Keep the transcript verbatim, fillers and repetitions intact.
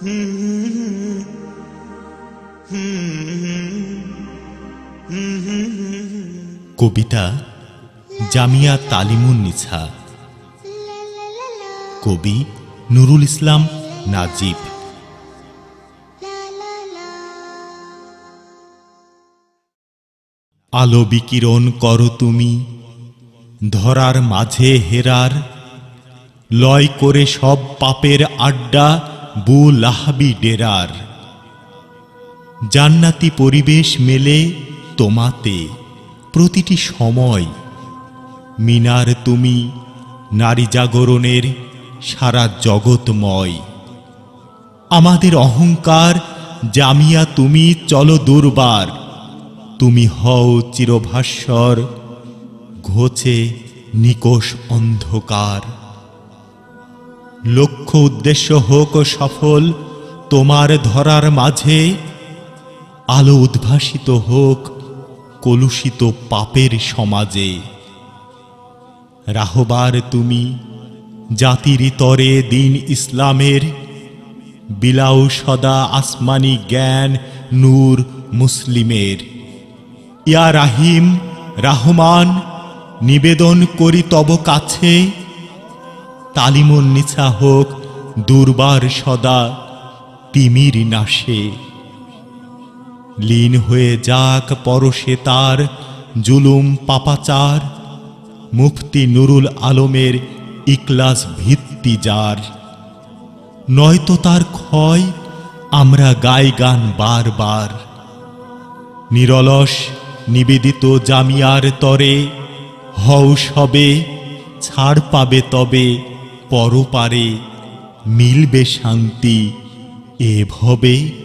কবিতা জামিয়া তালিমুন্নিছা, কবি নুরুল ইসলাম নাজিব। আলো বিকিরণ করো তুমি ধরার মাঝে হেরার, লয় করে সব পাপের আড্ডা বু লাহাবি ডেরার। জান্নাতি পরিবেশ মেলে তোমাতে প্রতিটি সময়, মিনার তুমি নারী জাগরণের সারা জগৎময়। আমাদের অহংকার জামিয়া তুমি চলো দুর্বার, তুমি হও চিরভাস্বর ঘোচে নিকোষ অন্ধকার। লক্ষ্য উদ্দেশ্য হোক সফল তোমার ধরার মাঝে, আলো উদ্ভাসিত হোক কলুষিত পাপের সমাজে। রাহবার তুমি জাতির তরে দিন ইসলামের, বিলাও সদা আসমানি জ্ঞান নূর মুসলিমের। ইয়া রাহিম রাহমান নিবেদন করি তব কাছে, তালিমুন্নিছা হোক দুর্বার সদা তিমির নাশে। লীন হয়ে যাক পরশে তার জুলুম পাপাচার, মুফতি নুরুল আলমের ইখলাস ভিত্তি যার। নয়তো তার ক্ষয় আমরা গাই গান বার বার, নিরলস নিবেদিত জামিয়ার তরে হও সবে ছাড় পাবে তবে পরপারে, মিলবে শান্তি এ ভবে।